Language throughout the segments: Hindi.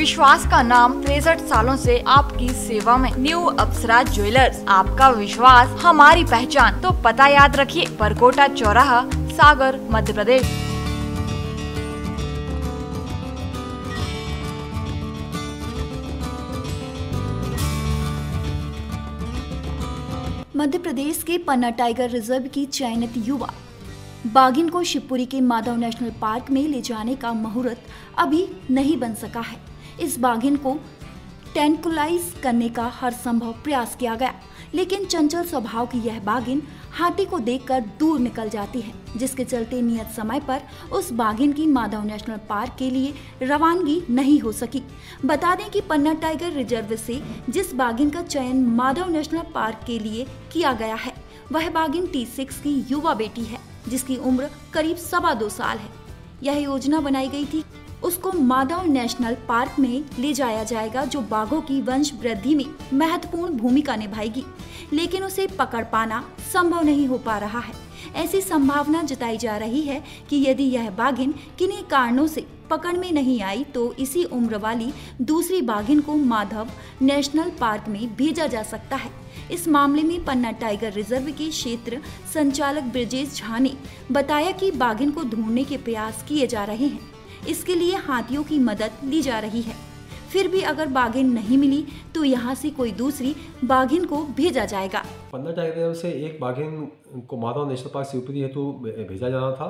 विश्वास का नाम 63 सालों से आपकी सेवा में। न्यू अप्सरा ज्वेलर्स, आपका विश्वास हमारी पहचान। तो पता याद रखिए, परकोटा चौराहा, सागर, मध्य प्रदेश। मध्य प्रदेश के पन्ना टाइगर रिजर्व की चयनित युवा बाघिन को शिवपुरी के माधव नेशनल पार्क में ले जाने का मुहूर्त अभी नहीं बन सका है। इस बाघिन को ट्रैंक्विलाइज करने का हर संभव प्रयास किया गया, लेकिन चंचल स्वभाव की यह बाघिन हाथी को देखकर दूर निकल जाती है, जिसके चलते नियत समय पर उस बाघिन की माधव नेशनल पार्क के लिए रवानगी नहीं हो सकी। बता दें कि पन्ना टाइगर रिजर्व से जिस बाघिन का चयन माधव नेशनल पार्क के लिए किया गया है, वह बाघिन T6 की युवा बेटी है, जिसकी उम्र करीब 2.25 साल है। यह योजना बनाई गई थी, उसको माधव नेशनल पार्क में ले जाया जाएगा, जो बाघों की वंश वृद्धि में महत्वपूर्ण भूमिका निभाएगी, लेकिन उसे पकड़ पाना संभव नहीं हो पा रहा है। ऐसी संभावना जताई जा रही है कि यदि यह बाघिन किन्हीं कारणों से पकड़ में नहीं आई, तो इसी उम्र वाली दूसरी बाघिन को माधव नेशनल पार्क में भेजा जा सकता है। इस मामले में पन्ना टाइगर रिजर्व के क्षेत्र संचालक ब्रजेश झा ने बताया कि बाघिन को ढूंढने के प्रयास किए जा रहे हैं। इसके लिए हाथियों की मदद ली जा रही है। फिर भी अगर बाघिन नहीं मिली तो यहाँ से कोई दूसरी बाघिन को भेजा जाएगा। पन्ना टाइगर से एक बाघिन को माधव नेशनल पार्क शिवपुरी हेतु भेजा जाना था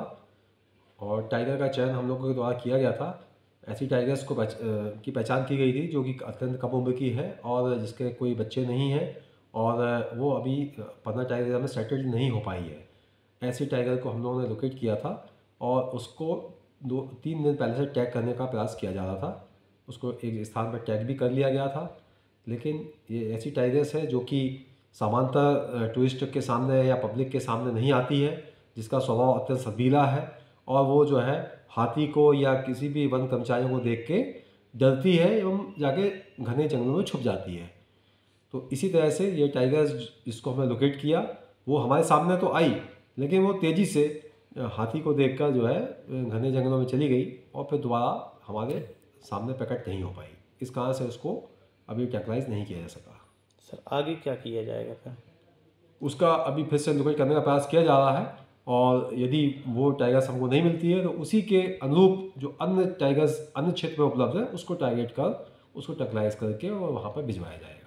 और टाइगर का चयन हम लोगों के द्वारा किया गया था। ऐसी टाइगर्स को की पहचान की गई थी जो कि अत्यंत कम उम्र की है और जिसके कोई बच्चे नहीं हैं और वो अभी पन्ना टाइगर में सेटल्ड नहीं हो पाई है। ऐसी टाइगर को हम लोगों ने लोकेट किया था और उसको 2-3 दिन पहले से टैग करने का प्रयास किया जा रहा था। उसको एक स्थान पर टैग भी कर लिया गया था, लेकिन ये ऐसी टाइगर्स है जो कि सामान्यतः टूरिस्ट के सामने या पब्लिक के सामने नहीं आती है, जिसका स्वभाव अत्यंत सदीला है और वो जो है हाथी को या किसी भी वन कर्मचारियों को देख के डरती है एवं जाके घने जंगलों में छुप जाती है। तो इसी तरह से ये टाइगर्स जिसको हमने लोकेट किया वो हमारे सामने तो आई, लेकिन वो तेज़ी से हाथी को देखकर जो है घने जंगलों में चली गई और फिर दोबारा हमारे सामने प्रकट नहीं हो पाई। इस कारण से उसको अभी ट्रैंक्विलाइज नहीं किया जा सका। सर आगे क्या किया जाएगा फिर? उसका अभी फिर से लोकेट करने का प्रयास किया जा रहा है और यदि वो टाइगर्स हमको नहीं मिलती है तो उसी के अनुरूप जो अन्य टाइगर्स अन्य क्षेत्र में उपलब्ध है उसको टारगेट कर उसको ट्रैंक्विलाइज करके और वहाँ पर भिजवाया जाएगा।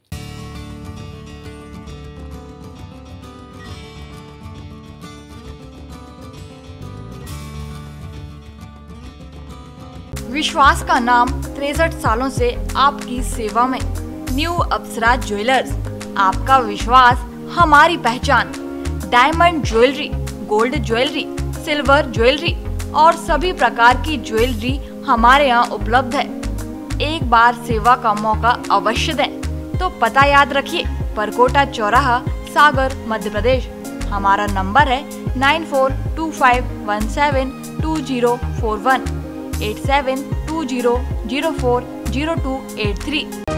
विश्वास का नाम 63 सालों से आपकी सेवा में। न्यू अप्सरा ज्वेलर्स, आपका विश्वास हमारी पहचान। Diamond jewellery, gold jewellery, silver jewellery और सभी प्रकार की ज्वेलरी हमारे यहाँ उपलब्ध है। एक बार सेवा का मौका अवश्य दें। तो पता याद रखिए, परकोटा चौराहा, सागर, मध्य प्रदेश। हमारा नंबर है 9425172041 8720040283।